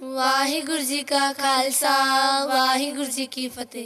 वाहिगुरु जी का खालसा वाहिगुरु जी की फतेह।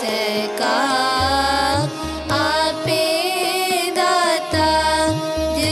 का आपे दाता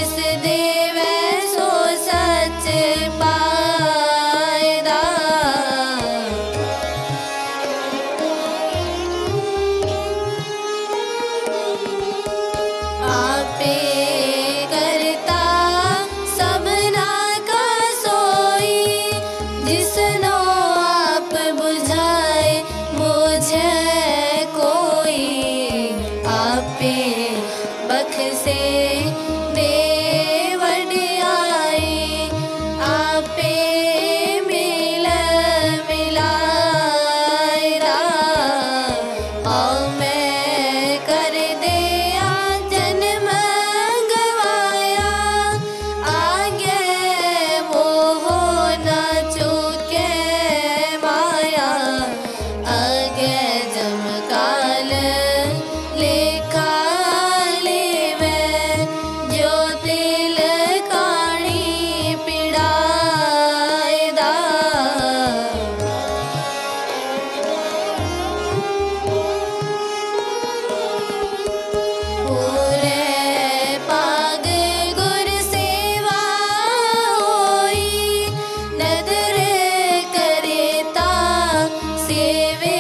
सेवे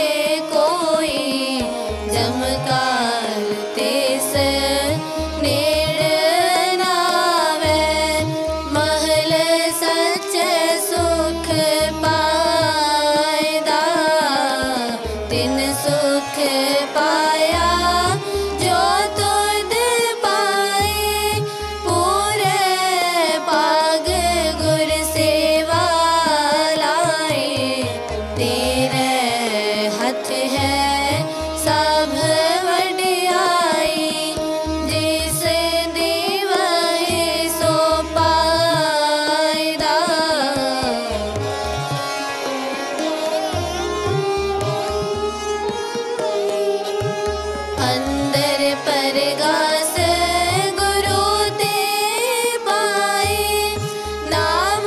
कोई जमकाल तेस नेड़ नावे महल सच सुख पायदा तिन सुख पाया जो तुद पाए पूरे पाग गुर सेवा लाए तेरे हथ है सब वडियाई जिस देवहि सो पायदा अंदर परगास गुरु ते पाए नाम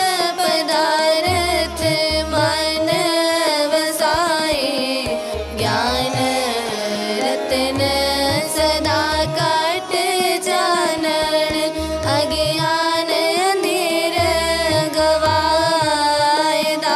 पदार्थ मन वसाए ज्ञान रतन सदा काट जानन अज्ञान अंधेर गवायदा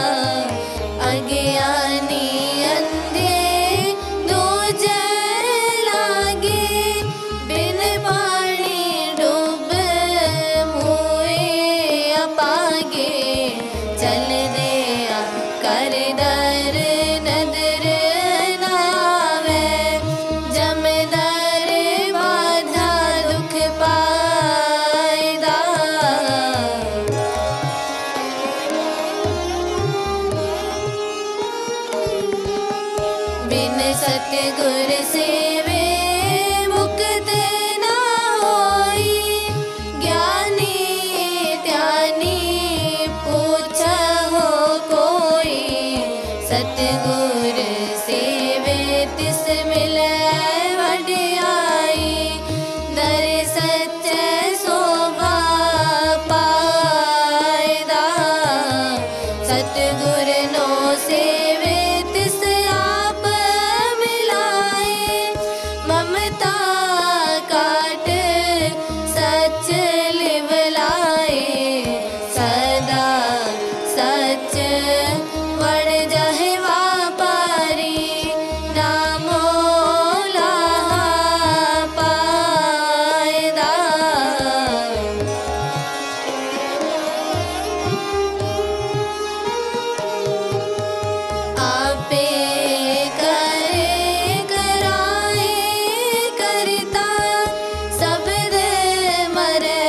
अज्ञानी अंधे दूज लागे बिन पानी डूब मुए अपागे चल दिया कर दर नदर नावे जमदर बाधा दुख पायदा बिन सतगुर सेवे मुक्त ना होई ज्ञानी ध्यानी पूछा हो कोई सतगुर सेवे तिस मिले वडियाई दर सच शोभा पायदा सतगुर नो सेवे तिस आप मिलाए ममता काट सच लिवलाए सदा सच वड़ जाहे वापारी नामो लाहा पायदा आपे करे कराए करता सबद मरे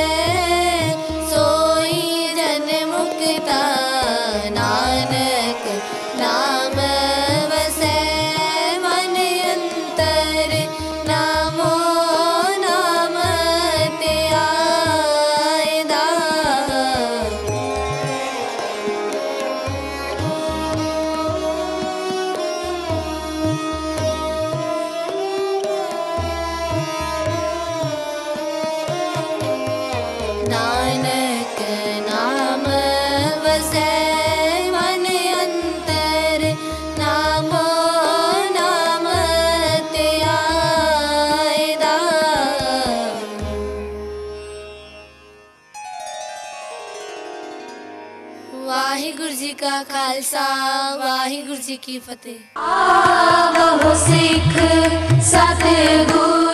सोई जन मुक्ता नानक नाम वसै मन अंतर नामो नाम ते आयदा नानक नाम वसै मन अंतर नामो नाम ते आयदा वाहिगुरु जी का खालसा वाहिगुरु जी की फतेह। आवो सिख सतगुरु